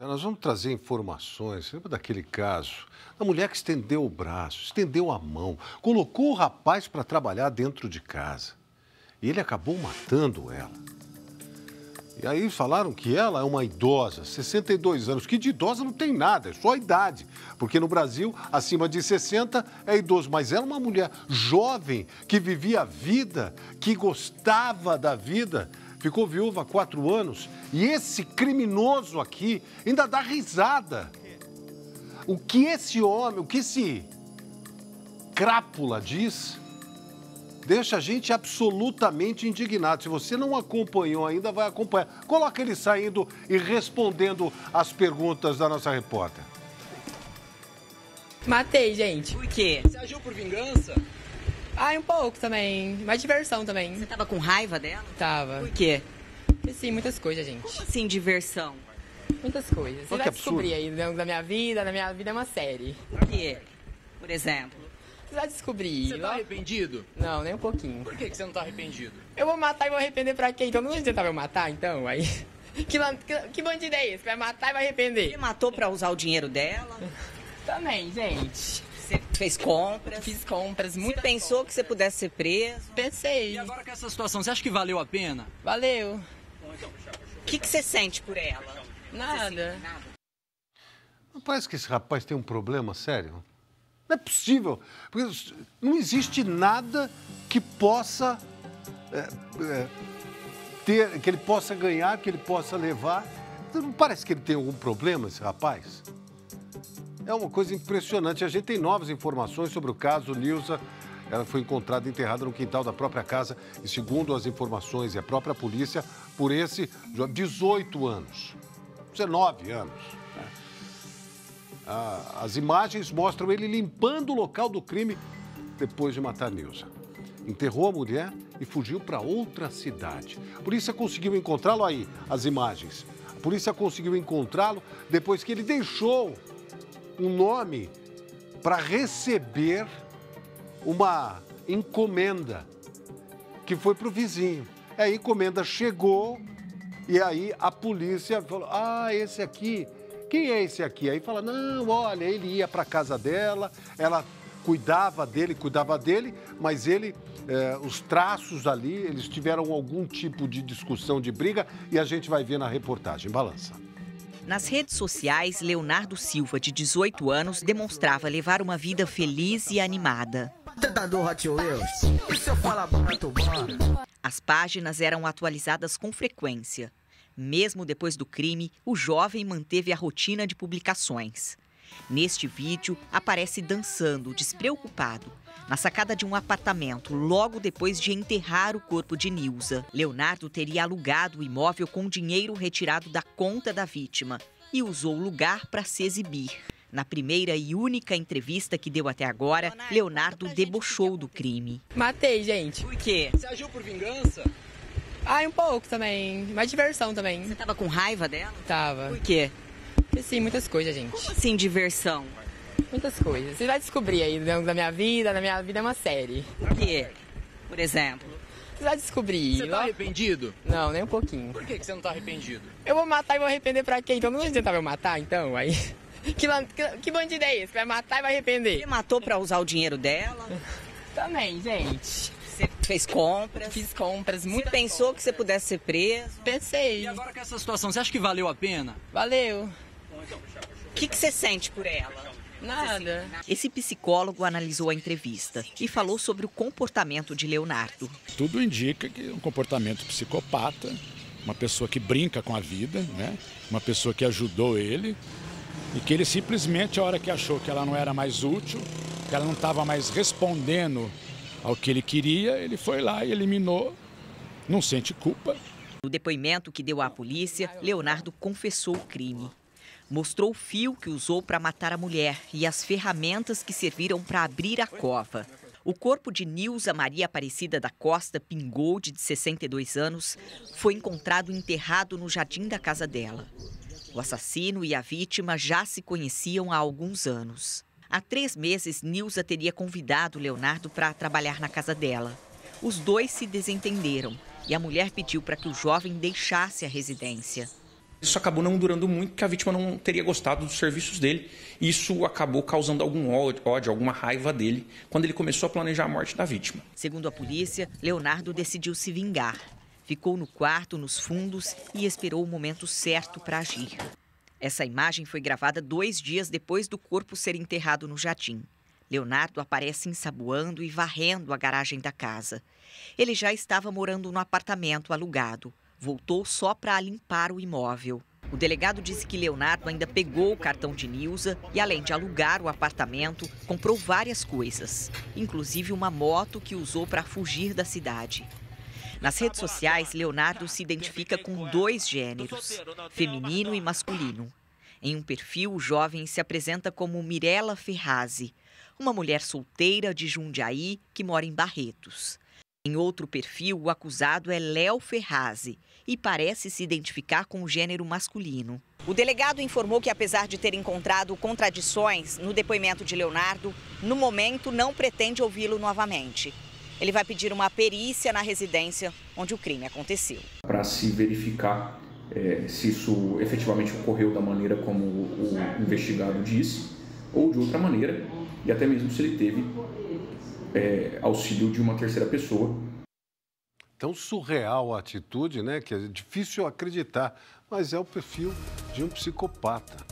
Nós vamos trazer informações. Lembra daquele caso? Da mulher que estendeu o braço, estendeu a mão, colocou o rapaz para trabalhar dentro de casa. E ele acabou matando ela. E aí falaram que ela é uma idosa, 62 anos, que de idosa não tem nada, é só a idade. Porque no Brasil, acima de 60 é idoso. Mas ela é uma mulher jovem, que vivia a vida, que gostava da vida. Ficou viúva há 4 anos e esse criminoso aqui ainda dá risada. O que esse homem, o que esse crápula diz, deixa a gente absolutamente indignado. Se você não acompanhou ainda, vai acompanhar. Coloca ele saindo e respondendo as perguntas da nossa repórter. Matei, gente. Por quê? Você agiu por vingança? Um pouco também. Mais diversão também. Você tava com raiva dela? Tava. Por quê? Sim, muitas coisas, gente. Como assim, diversão? Muitas coisas. Você Olha vai que descobrir aí da minha vida. Na minha vida é uma série. Por quê? Por exemplo? Você vai descobrir. Você tá arrependido? Não, nem um pouquinho. Por que você não tá arrependido? Eu vou matar e vou arrepender pra quê? Então não vai tentar me matar, então? Aí... Que bandido é esse? Vai matar e vai arrepender? Ele matou pra usar o dinheiro dela? Também, gente. Você fez compras? Fiz compras, muito. Você pensou que você pudesse ser preso? Pensei. E agora com essa situação, você acha que valeu a pena? Valeu. O que você sente por ela? Nada. Não parece que esse rapaz tem um problema sério? Não é possível. Porque não existe nada que possa ter, que ele possa ganhar, que ele possa levar. Não parece que ele tem algum problema, esse rapaz? É uma coisa impressionante. A gente tem novas informações sobre o caso. Nilza, ela foi encontrada enterrada no quintal da própria casa e, segundo as informações e a própria polícia, por esse 18 anos, 19 anos. Né? As imagens mostram ele limpando o local do crime depois de matar Nilza. Enterrou a mulher e fugiu para outra cidade. A polícia conseguiu encontrá-lo aí, as imagens. A polícia conseguiu encontrá-lo depois que ele deixou um nome para receber uma encomenda que foi para o vizinho. A encomenda chegou e aí a polícia falou, esse aqui, quem é esse aqui? Aí fala, não, olha, ele ia para a casa dela, ela cuidava dele, mas ele, os traços ali, eles tiveram algum tipo de discussão, de briga, e a gente vai ver na reportagem. Balança. Nas redes sociais, Leonardo Silva, de 18 anos, demonstrava levar uma vida feliz e animada. As páginas eram atualizadas com frequência. Mesmo depois do crime, o jovem manteve a rotina de publicações. Neste vídeo, aparece dançando, despreocupado, na sacada de um apartamento, logo depois de enterrar o corpo de Nilza. Leonardo teria alugado o imóvel com dinheiro retirado da conta da vítima e usou o lugar para se exibir. Na primeira e única entrevista que deu até agora, Leonardo debochou do crime. Matei, gente. Por quê? Você agiu por vingança? Um pouco também. Mais diversão também. Você tava com raiva dela? Tava. Por quê? Sim, muitas coisas, gente. Como assim, diversão? Muitas coisas. Você vai descobrir aí da minha vida. Na minha vida é uma série. Por quê? Por exemplo? Você vai descobrir. Você tá arrependido? Não, nem um pouquinho. Por que você não tá arrependido? Eu vou matar e vou arrepender pra quê? Então não vai tentar me matar, então? Aí... Que bandido é esse? Vai matar e vai arrepender? Ele matou pra usar o dinheiro dela? Também, gente. Você fez compras? Fiz compras, muito. Você pensou que você pudesse ser preso? Pensei. E agora com essa situação, você acha que valeu a pena? Valeu. O que você sente por ela? Nada. Esse psicólogo analisou a entrevista e falou sobre o comportamento de Leonardo. Tudo indica que é um comportamento psicopata, uma pessoa que brinca com a vida, né? Uma pessoa que ajudou ele e que ele simplesmente, a hora que achou que ela não era mais útil, que ela não estava mais respondendo ao que ele queria, ele foi lá e eliminou, não sente culpa. No depoimento que deu à polícia, Leonardo confessou o crime. Mostrou o fio que usou para matar a mulher e as ferramentas que serviram para abrir a cova. O corpo de Nilza Maria Aparecida da Costa Pingold, de 62 anos, foi encontrado enterrado no jardim da casa dela. O assassino e a vítima já se conheciam há alguns anos. Há 3 meses, Nilza teria convidado Leonardo para trabalhar na casa dela. Os dois se desentenderam e a mulher pediu para que o jovem deixasse a residência. Isso acabou não durando muito, porque a vítima não teria gostado dos serviços dele. Isso acabou causando algum ódio, alguma raiva dele, quando ele começou a planejar a morte da vítima. Segundo a polícia, Leonardo decidiu se vingar. Ficou no quarto, nos fundos, e esperou o momento certo para agir. Essa imagem foi gravada 2 dias depois do corpo ser enterrado no jardim. Leonardo aparece ensaboando e varrendo a garagem da casa. Ele já estava morando no apartamento alugado. Voltou só para limpar o imóvel. O delegado disse que Leonardo ainda pegou o cartão de Nilza e, além de alugar o apartamento, comprou várias coisas, inclusive uma moto que usou para fugir da cidade. Nas redes sociais, Leonardo se identifica com 2 gêneros, feminino e masculino. Em um perfil, o jovem se apresenta como Mirela Ferrazzi, uma mulher solteira de Jundiaí que mora em Barretos. Em outro perfil, o acusado é Léo Ferrazzi e parece se identificar com o gênero masculino. O delegado informou que, apesar de ter encontrado contradições no depoimento de Leonardo, no momento não pretende ouvi-lo novamente. Ele vai pedir uma perícia na residência onde o crime aconteceu. Para se verificar se isso efetivamente ocorreu da maneira como o investigado disse, ou de outra maneira, e até mesmo se ele teve auxílio de uma terceira pessoa. Tão surreal a atitude, né? Que é difícil acreditar, mas é o perfil de um psicopata.